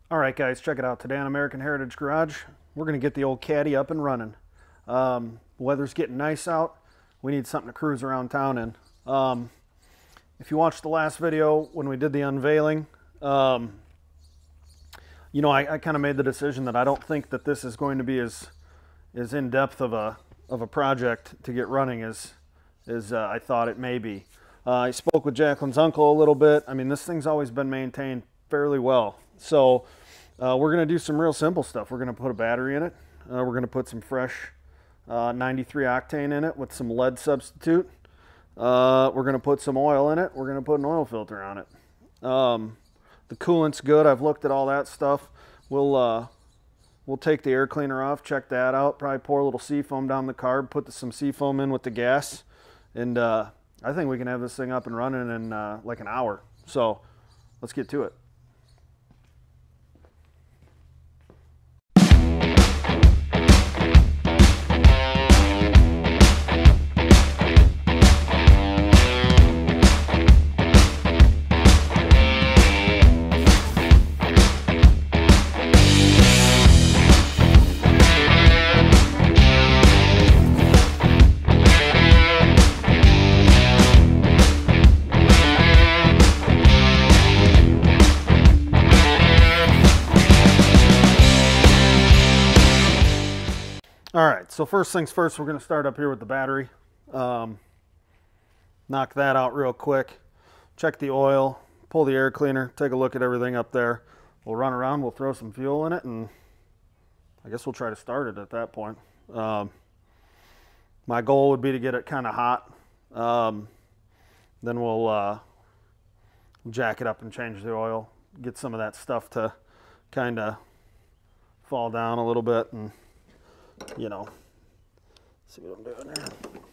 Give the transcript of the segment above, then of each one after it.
All right, guys, check it out. Today on American Heritage Garage, we're going to get the old Caddy up and running. Weather's getting nice out. We need something to cruise around town in. If you watched the last video when we did the unveiling, I kind of made the decision that I don't think that this is going to be as in-depth of a project to get running as I thought it may be. I spoke with Jacqueline's uncle a little bit. I mean, this thing's always been maintained fairly well. So we're going to do some real simple stuff. We're going to put a battery in it. We're going to put some fresh 93 octane in it with some lead substitute. We're going to put some oil in it. We're going to put an oil filter on it. The coolant's good. I've looked at all that stuff. We'll take the air cleaner off, check that out, probably pour a little seafoam down the carb, put some seafoam in with the gas, and I think we can have this thing up and running in like an hour. So let's get to it. All right, so first things first, we're going to start up here with the battery. Knock that out real quick. Check the oil, pull the air cleaner, take a look at everything up there. We'll run around, we'll throw some fuel in it, and I guess we'll try to start it at that point. My goal would be to get it kind of hot. Then we'll jack it up and change the oil, get some of that stuff to kind of fall down a little bit, and see what I'm doing there.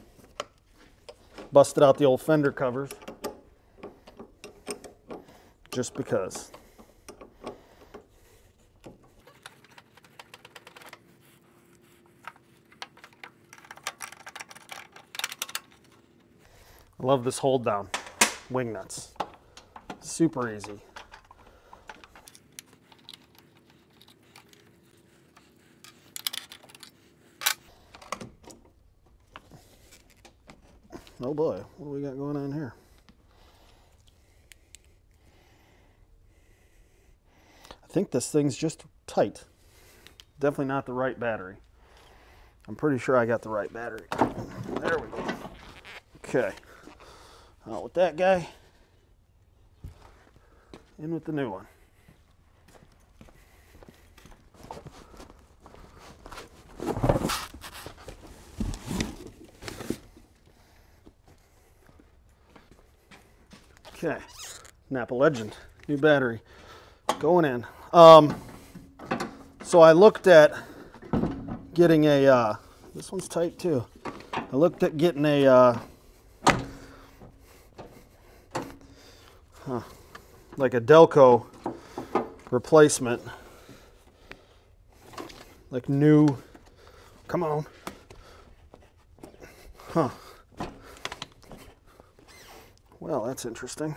Busted out the old fender covers just because. I love this hold down, wing nuts. Super easy. Oh boy, what do we got going on here? I think this thing's just tight. Definitely not the right battery. I'm pretty sure I got the right battery. There we go. Okay. Out with that guy. In with the new one. Okay, Napa Legend, new battery going in. So I looked at getting a, this one's tight too. I looked at getting a, like a Delco replacement, like new, come on. Huh. Well, that's interesting.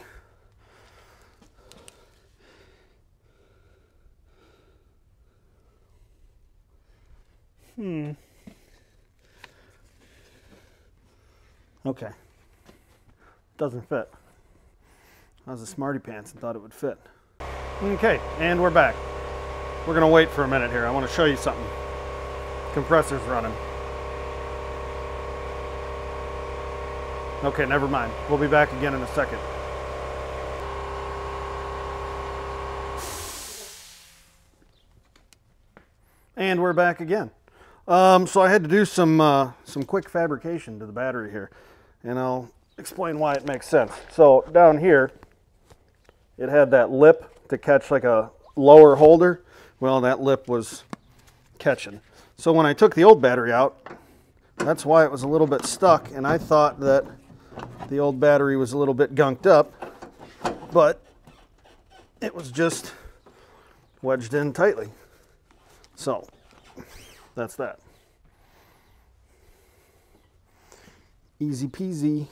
Okay. Doesn't fit. I was a smarty pants and thought it would fit. Okay, and we're back. We're gonna wait for a minute here. I want to show you something. Compressor's running. Okay, never mind. We'll be back again in a second. And we're back again. So I had to do some quick fabrication to the battery here, and I'll explain why it makes sense. So down here, it had that lip to catch like a lower holder. Well, that lip was catching. So when I took the old battery out, that's why it was a little bit stuck, and I thought that the old battery was a little bit gunked up, but it was just wedged in tightly. So that's that. Easy peasy.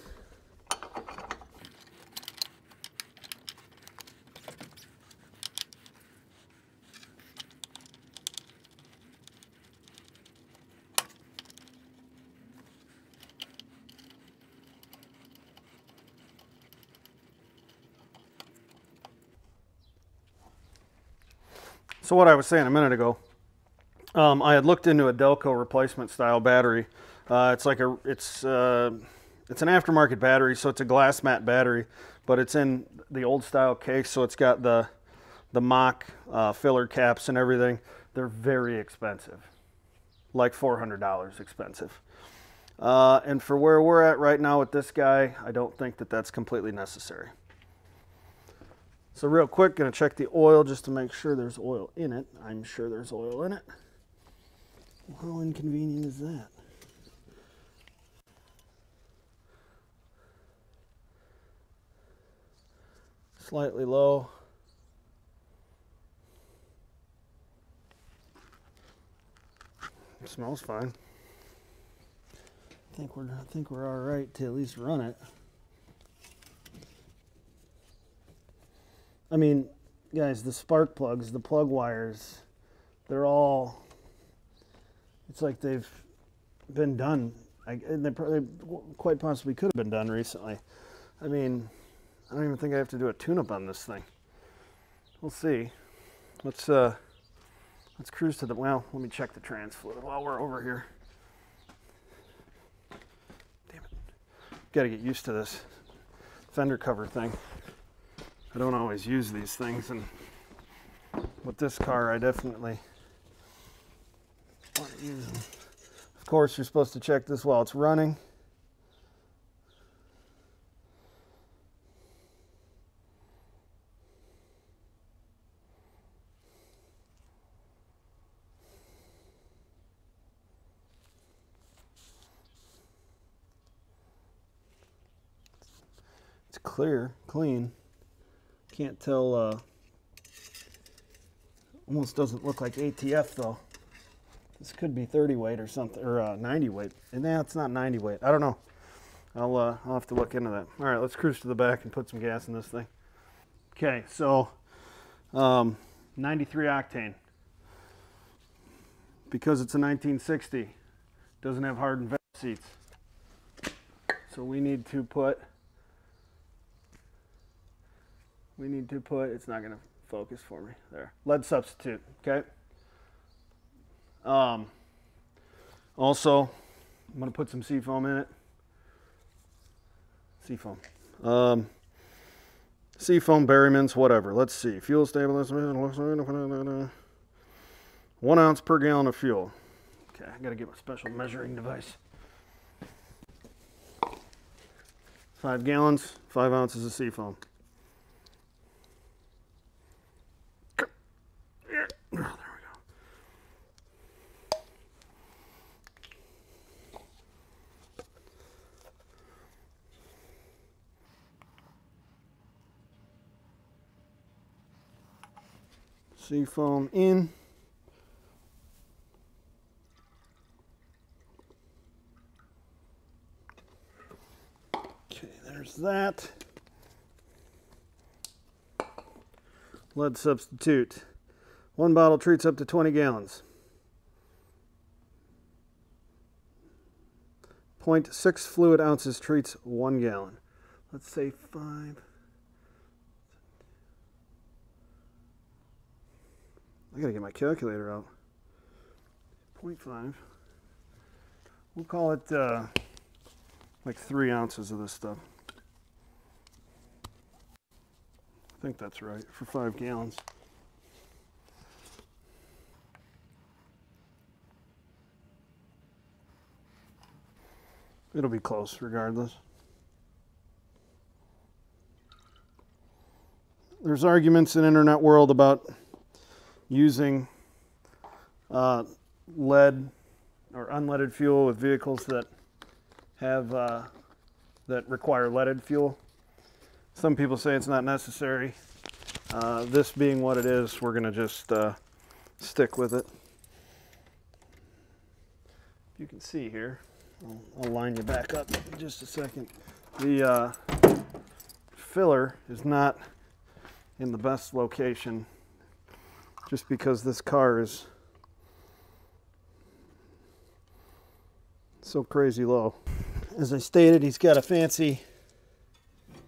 So what I was saying a minute ago, I had looked into a Delco replacement style battery. It's an aftermarket battery, so it's a glass mat battery, but it's in the old style case, so it's got the mock filler caps and everything. They're very expensive, like $400 expensive. And for where we're at right now with this guy, I don't think that that's completely necessary. So real quick, gonna check the oil just to make sure there's oil in it. I'm sure there's oil in it. Well, how inconvenient is that? Slightly low. It smells fine. I think we're all right to at least run it. I mean, guys, the spark plugs, the plug wires, they're all, it's like they've been done. And they quite possibly could have been done recently. I mean, I don't even think I have to do a tune-up on this thing. We'll see. Let's cruise to the, well, let me check the trans fluid while we're over here. Damn it. Gotta get used to this fender cover thing. I don't always use these things, and with this car I definitely want to use them. Of course, you're supposed to check this while it's running. It's clear, clean. Can't tell, almost doesn't look like ATF though. This could be 30 weight or something, or 90 weight. And nah, it's not 90 weight. I don't know. I'll have to look into that. All right, let's cruise to the back and put some gas in this thing. Okay, so 93 octane. Because it's a 1960, doesn't have hardened valve seats. So we need to put, it's not gonna focus for me, there. Lead substitute, okay? Also, I'm gonna put some seafoam in it. Seafoam. Seafoam, Berryman's, whatever. Let's see. Fuel stabilizer, 1 ounce per gallon of fuel. Okay, I gotta get my special measuring device. 5 gallons, 5 ounces of seafoam. Oh, there we go. Seafoam in. Okay, there's that. Lead substitute. 1 bottle treats up to 20 gallons. 0.6 fluid ounces treats 1 gallon. Let's say 5. I gotta get my calculator out. 0.5. We'll call it like 3 ounces of this stuff. I think that's right for 5 gallons. It'll be close regardless. There's arguments in the internet world about using lead or unleaded fuel with vehicles that have that require leaded fuel. Some people say it's not necessary. This being what it is, we're gonna just stick with it. You can see here, I'll line you back up in just a second. The filler is not in the best location just because this car is so crazy low. As I stated, he's got a fancy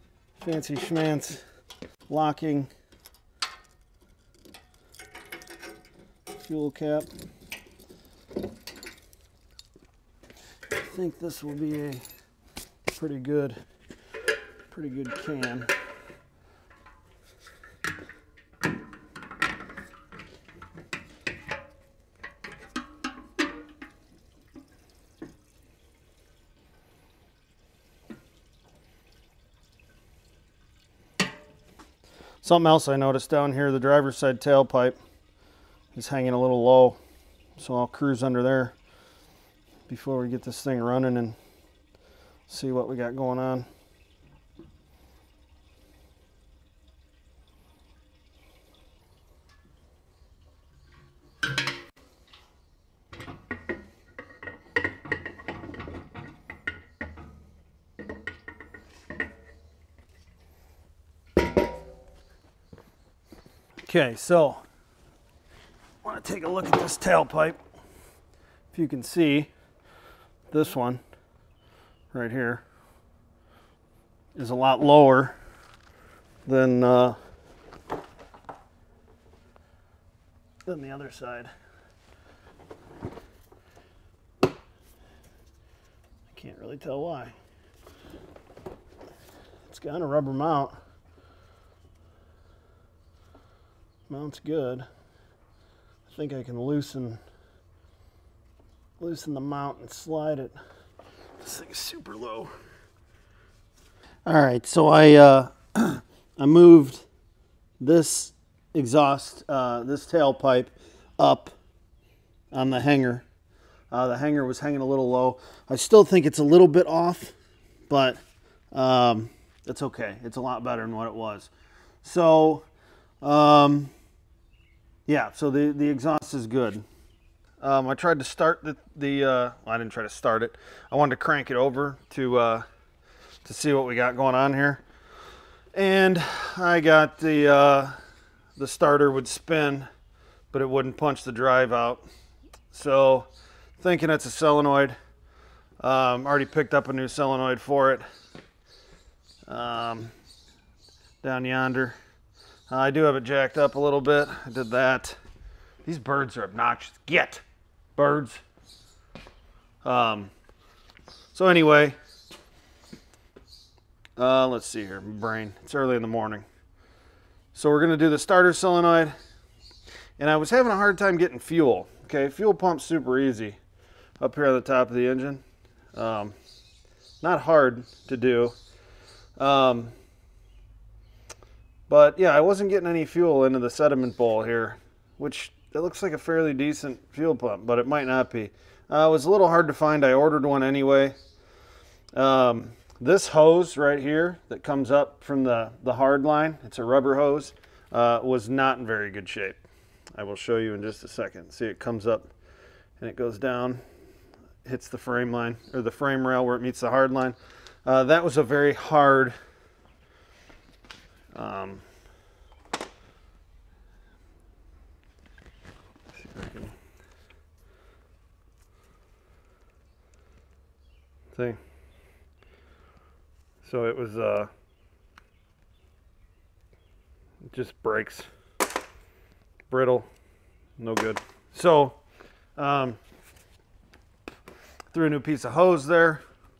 schmancy locking fuel cap. I think this will be a pretty good can. Something else I noticed down here, the driver's side tailpipe is hanging a little low, so I'll cruise under there before we get this thing running and see what we got going on. Okay, so I want to take a look at this tailpipe. If you can see, this one right here is a lot lower than the other side. I can't really tell why. It's got a rubber mount. Mount's good. I think I can loosen the mount and slide it. This thing's super low. All right, so I moved this exhaust, this tailpipe up on the hanger. The hanger was hanging a little low. I still think it's a little bit off, but it's okay. It's a lot better than what it was. So yeah, so the exhaust is good. I tried to start well, I didn't try to start it. I wanted to crank it over to see what we got going on here. And I got the starter would spin, but it wouldn't punch the drive out. So thinking it's a solenoid. Already picked up a new solenoid for it. Down yonder. I do have it jacked up a little bit. I did that. These birds are obnoxious. Get! Birds. So anyway, let's see here. Brain. It's early in the morning. So we're going to do the starter solenoid. And I was having a hard time getting fuel. Okay, fuel pump's super easy. Up here on the top of the engine. Not hard to do. But yeah, I wasn't getting any fuel into the sediment bowl here, which it looks like a fairly decent fuel pump, but it might not be. It was a little hard to find. I ordered one anyway. This hose right here that comes up from the hard line, it's a rubber hose, was not in very good shape. I will show you in just a second. See, it comes up and it goes down, hits the frame line, or the frame rail where it meets the hard line. That was a very hard see if I can see. So it was it just breaks, brittle, no good. So threw a new piece of hose there.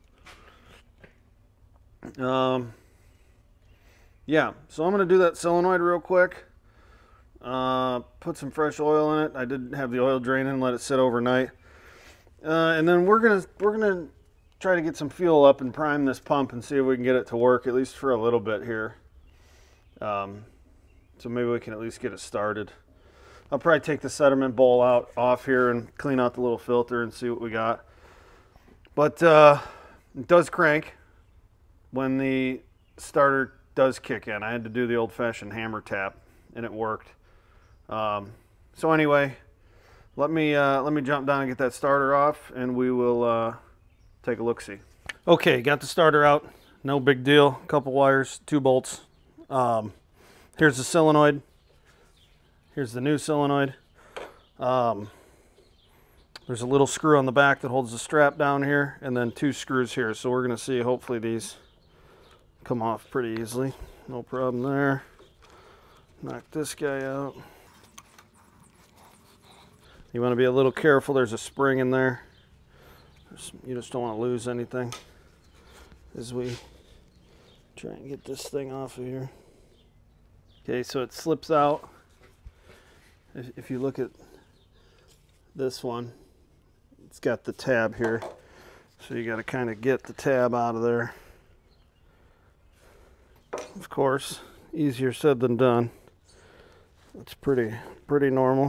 Yeah, so I'm going to do that solenoid real quick. Put some fresh oil in it. I did have the oil drain in, let it sit overnight. And then we're gonna try to get some fuel up and prime this pump and see if we can get it to work, at least for a little bit here. So maybe we can at least get it started. I'll probably take the sediment bowl off here and clean out the little filter and see what we got. But it does crank when the starter does kick in. I had to do the old-fashioned hammer tap, and it worked. So anyway, let me jump down and get that starter off, and we will take a look-see. Okay, got the starter out. No big deal. A couple wires, 2 bolts. Here's the solenoid. Here's the new solenoid. There's a little screw on the back that holds the strap down here, and then 2 screws here. So we're going to see, hopefully these come off pretty easily. No problem there. Knock this guy out. You want to be a little careful. There's a spring in there. You just don't want to lose anything as we try and get this thing off of here. Okay, so it slips out. If you look at this one, it's got the tab here. So you got to kind of get the tab out of there. Of course, easier said than done. It's pretty normal.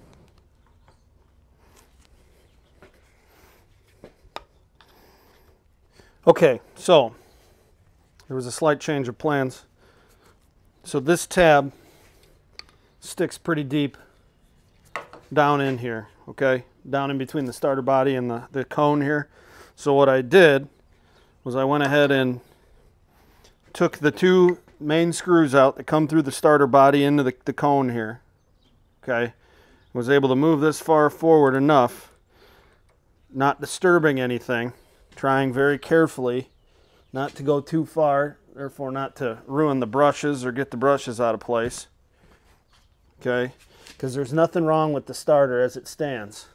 Okay, so there was a slight change of plans. So this tab sticks pretty deep down in here, okay? Down in between the starter body and the cone here. So what I did was I went ahead and took the two main screws out that come through the starter body into the cone here, okay? Was able to move this far forward enough, not disturbing anything, trying very carefully not to go too far, therefore not to ruin the brushes or get the brushes out of place, okay? Because there's nothing wrong with the starter as it stands.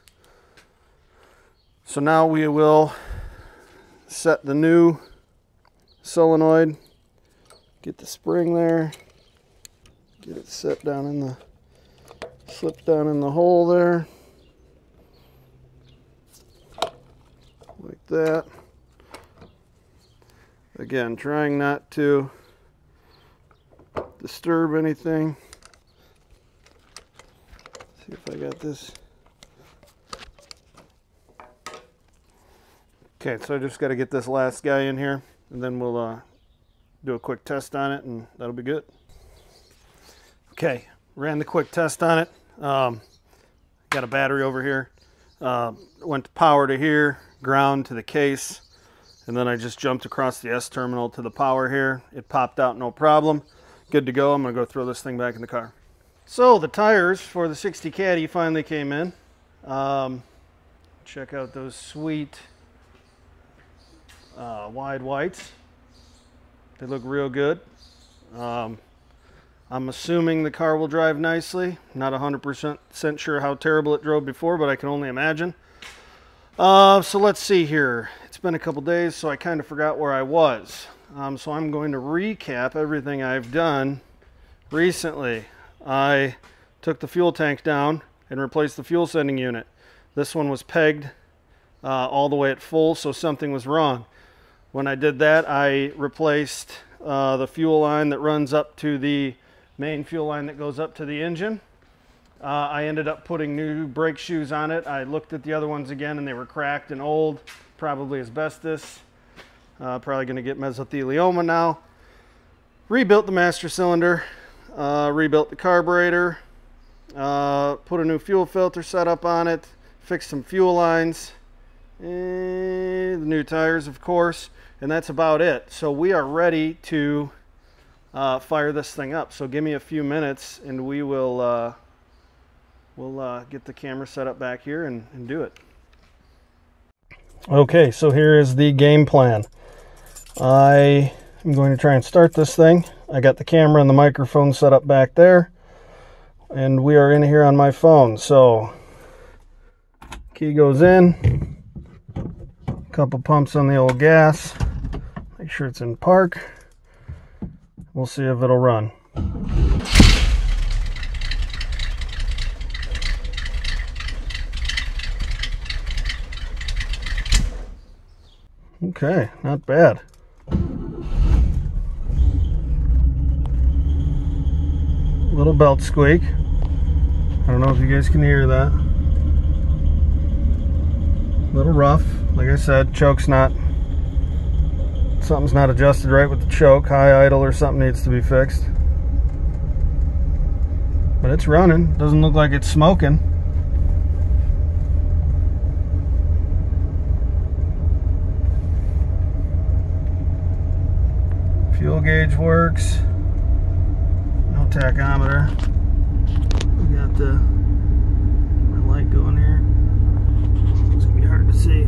So now we will set the new solenoid, get the spring there, get it set down in the, slip down in the hole there, like that. Again, trying not to disturb anything. See if I got this. Okay, so I just got to get this last guy in here, and then we'll do a quick test on it, and that'll be good. Okay, ran the quick test on it. Got a battery over here. Went to power to here, ground to the case, and then I just jumped across the S terminal to the power here. It popped out no problem. Good to go. I'm going to go throw this thing back in the car. So the tires for the 60 Caddy finally came in. Check out those sweet wide whites. They look real good. I'm assuming the car will drive nicely. Not 100% sure how terrible it drove before, but I can only imagine. So let's see here. It's been a couple days, so I kind of forgot where I was. So I'm going to recap everything I've done recently. I took the fuel tank down and replaced the fuel sending unit. This one was pegged all the way at full, so something was wrong. When I did that, I replaced the fuel line that runs up to the main fuel line that goes up to the engine. I ended up putting new brake shoes on it. I looked at the other ones again and they were cracked and old, probably asbestos. Probably going to get mesothelioma now. Rebuilt the master cylinder, rebuilt the carburetor, put a new fuel filter setup on it, fixed some fuel lines, and the new tires, of course, and that's about it. So we are ready to fire this thing up. So give me a few minutes and we will we'll get the camera set up back here and do it. Okay, so here is the game plan. I am going to try and start this thing. I got the camera and the microphone set up back there, and we are in here on my phone. So key goes in, a couple pumps on the old gas, make sure it's in park. We'll see if it'll run. Okay, not bad. Little belt squeak. I don't know if you guys can hear that. Little rough. Like I said, choke's not, something's not adjusted right with the choke. High idle or something needs to be fixed. But it's running. Doesn't look like it's smoking. Fuel gauge works. No tachometer. We got my light going here. It's gonna be hard to see.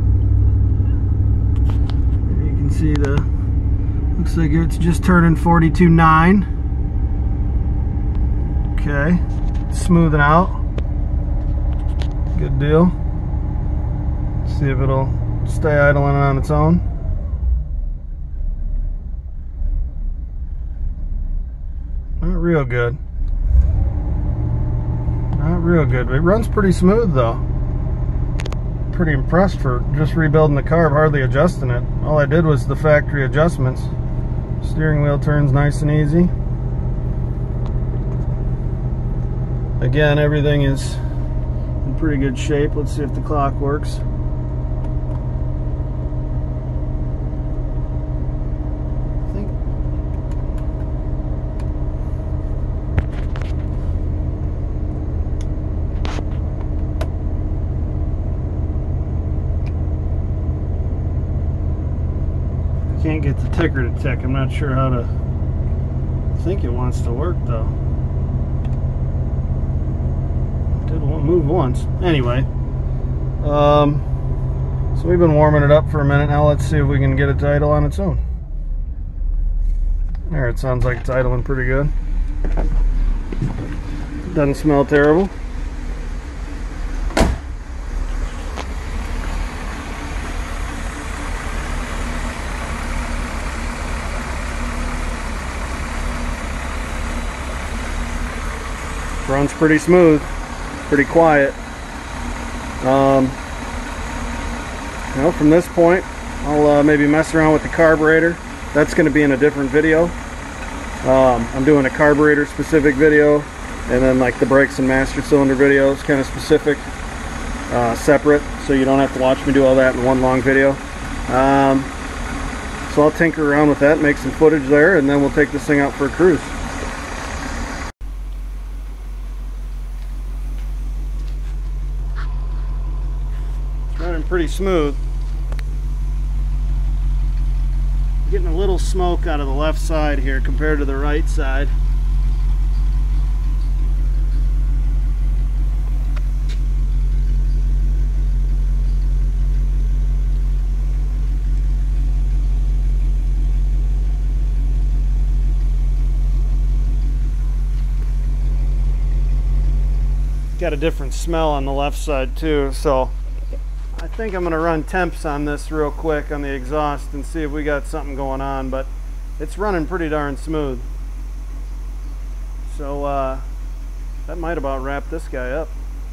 There you can see looks like it's just turning 42.9. Okay, smoothing out. Good deal. See if it'll stay idling on its own. Not real good. Not real good. It runs pretty smooth though. Pretty impressed for just rebuilding the carb, hardly adjusting it. All I did was the factory adjustments. Steering wheel turns nice and easy. Again, everything is in pretty good shape. Let's see if the clock works. Can't get the ticker to tick. I'm not sure how to. I think it wants to work though. Did move once. Anyway, so we've been warming it up for a minute now. Let's see if we can get it to idle on its own. There, it sounds like it's idling pretty good. Doesn't smell terrible. Runs pretty smooth, pretty quiet. You know, from this point, I'll maybe mess around with the carburetor. That's going to be in a different video. I'm doing a carburetor specific video, and then like the brakes and master cylinder videos, kind of specific, separate, so you don't have to watch me do all that in one long video. So I'll tinker around with that, make some footage there, and then we'll take this thing out for a cruise. Running pretty smooth. Getting a little smoke out of the left side here compared to the right side. Got a different smell on the left side too, so I think I'm going to run temps on this real quick on the exhaust and see if we got something going on, but it's running pretty darn smooth. So that might about wrap this guy up.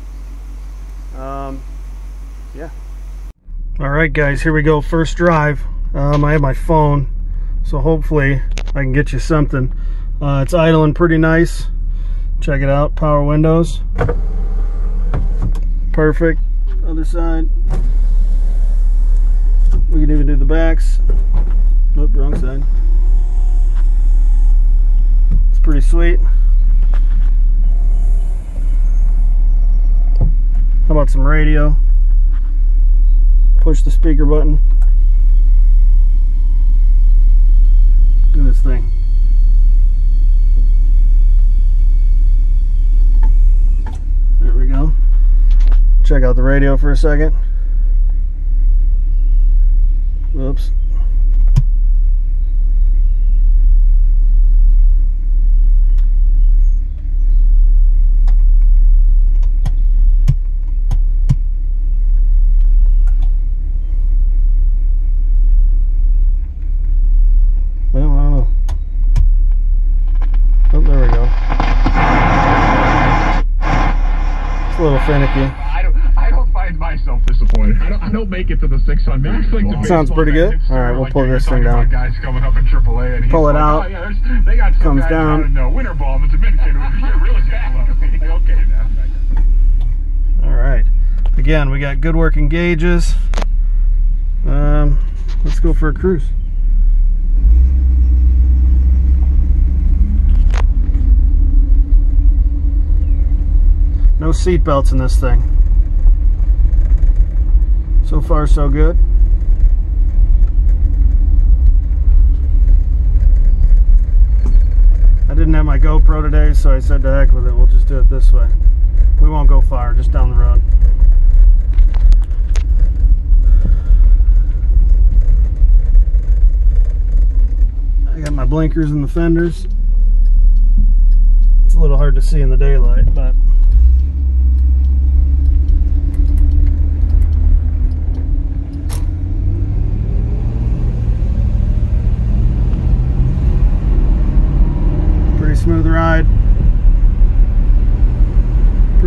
Yeah. Alright guys, here we go, first drive. I have my phone, so hopefully I can get you something. It's idling pretty nice. Check it out, power windows. Perfect. Other side. We can even do the backs. Nope, wrong side. It's pretty sweet. How about some radio? Push the speaker button. Do this thing. There we go. Check out the radio for a second. Whoops. Well, I don't know. Oh, there we go. It's a little finicky. Myself disappointed. I don't make it to the 600. Sounds pretty good. All right, we'll pull this thing down. Guys coming up in AAA and pull it out. Oh, yeah, they got comes down. Winter ball in the Dominican. Really bad. Okay now. All right. Again, we got good working gauges. Let's go for a cruise. No seat belts in this thing. So far, so good. I didn't have my GoPro today, so I said to heck with it, we'll just do it this way. We won't go far, just down the road. I got my blinkers in the fenders. It's a little hard to see in the daylight, but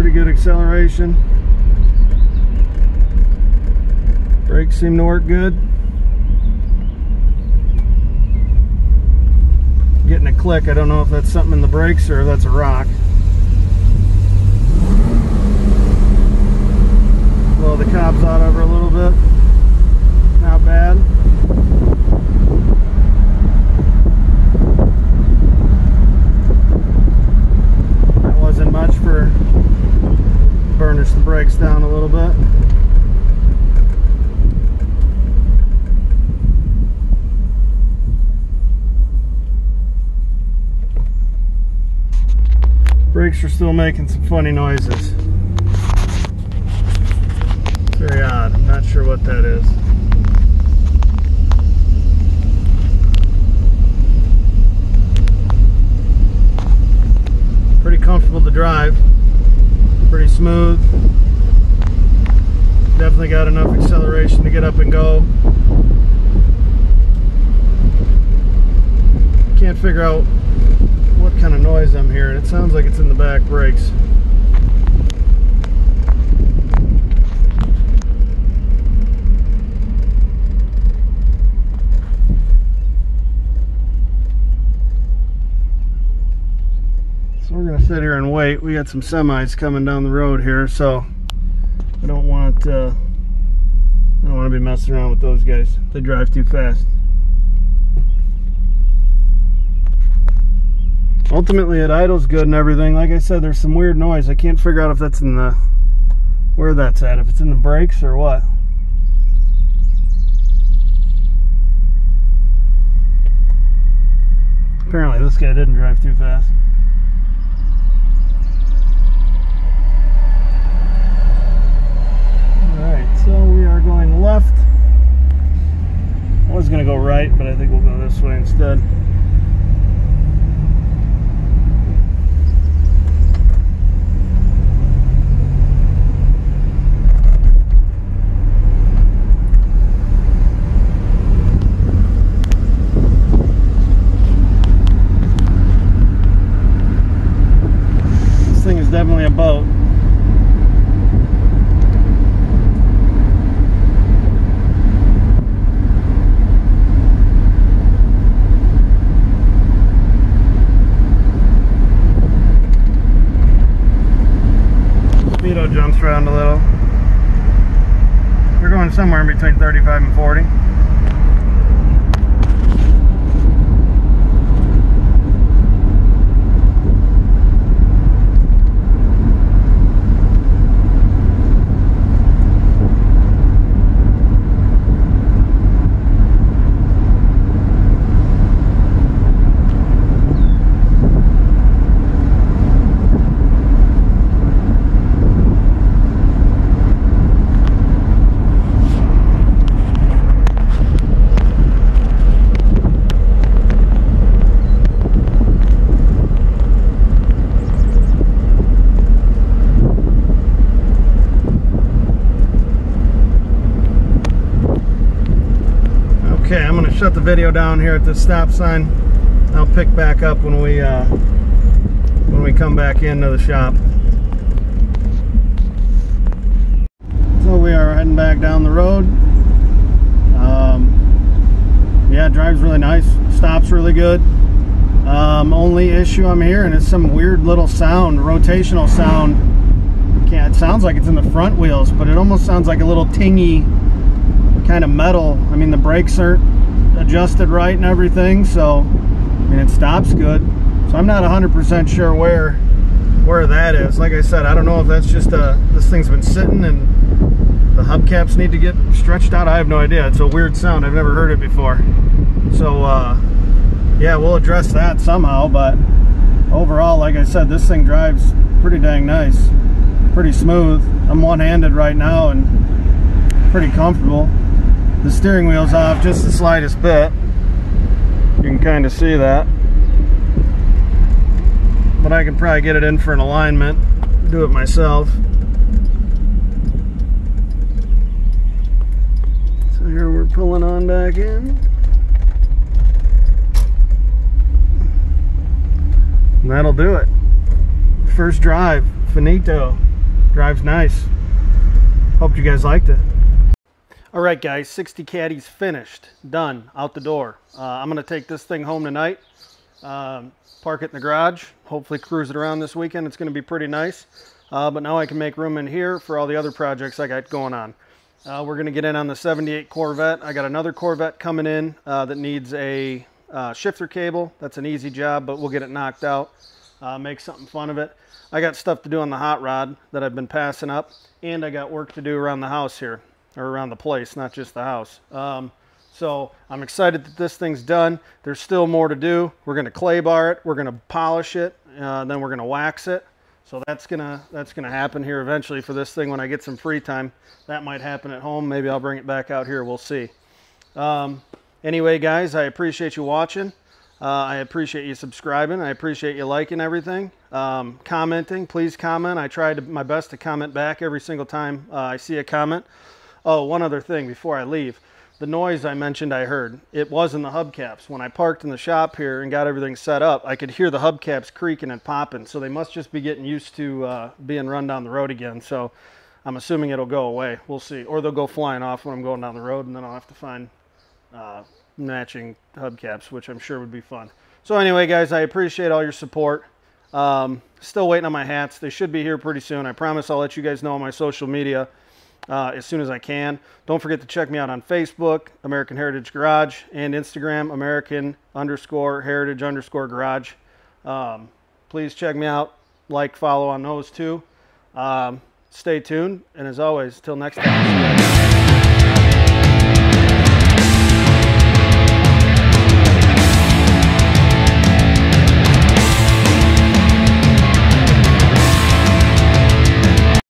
Pretty good acceleration. Brakes seem to work good. Getting a click. I don't know if that's something in the brakes or if that's a rock. Blow the cobs out of her a little bit. Not bad. That wasn't much for burnish the brakes down a little bit. Brakes are still making some funny noises. Very odd. I'm not sure what that is. Pretty comfortable to drive. Pretty smooth. Definitely got enough acceleration to get up and go. Can't figure out what kind of noise I'm hearing. It sounds like it's in the back brakes. So we're gonna sit here and wait. We got some semis coming down the road here, so I don't want to be messing around with those guys. They drive too fast. Ultimately, it idles good and everything. Like I said, there's some weird noise. I can't figure out if that's in the, where that's at, if it's in the brakes or what. Apparently this guy didn't drive too fast. Alright, so we are going left. I was going to go right, but I think we'll go this way instead. Definitely a boat. Speedo jumps around a little. We're going somewhere in between 35 and 40. Okay, I'm going to shut the video down here at this stop sign. I'll pick back up when we come back into the shop. So we are heading back down the road. Yeah, drives really nice. Stops really good. Only issue I'm hearing is some weird little sound, rotational sound. It sounds like it's in the front wheels, but it almost sounds like a little tingy kind of metal. I mean, the brakes aren't adjusted right and everything, so I mean, it stops good. So I'm not 100% sure where that is. Like I said, I don't know if that's just this thing's been sitting and the hubcaps need to get stretched out. I have no idea. It's a weird sound. I've never heard it before. So yeah, we'll address that somehow, but overall, like I said, this thing drives pretty dang nice, pretty smooth. I'm one-handed right now and pretty comfortable. The steering wheel's off just the slightest bit. You can kind of see that. But I can probably get it in for an alignment, do it myself. So here we're pulling on back in. And that'll do it. First drive, finito. Drives nice. Hope you guys liked it. All right, guys, 60 caddies finished, done, out the door. I'm gonna take this thing home tonight, park it in the garage, hopefully cruise it around this weekend. It's gonna be pretty nice. But now I can make room in here for all the other projects I got going on. We're gonna get in on the 78 Corvette. I got another Corvette coming in that needs a shifter cable. That's an easy job, but we'll get it knocked out, make something fun of it. I got stuff to do on the hot rod that I've been passing up, and I got work to do around the house here, or around the place, not just the house. So I'm excited that this thing's done. There's still more to do. We're gonna clay bar it, we're gonna polish it, then we're gonna wax it. So that's gonna happen here eventually for this thing when I get some free time. That might happen at home. Maybe I'll bring it back out here, we'll see. Anyway, guys, I appreciate you watching. I appreciate you subscribing. I appreciate you liking everything. Commenting, please comment. I try my best to comment back every single time I see a comment. Oh, one other thing before I leave. The noise I mentioned I heard, it was in the hubcaps. When I parked in the shop here and got everything set up, I could hear the hubcaps creaking and popping. So they must just be getting used to being run down the road again. So I'm assuming it'll go away. We'll see. Or they'll go flying off when I'm going down the road, and then I'll have to find matching hubcaps, which I'm sure would be fun. So anyway, guys, I appreciate all your support. Still waiting on my hats. They should be here pretty soon. I promise I'll let you guys know on my social media as soon as I can. Don't forget to check me out on Facebook, American Heritage Garage, and Instagram, American_Heritage_Garage. Please check me out, like, follow on those too. Stay tuned, and as always, till next time.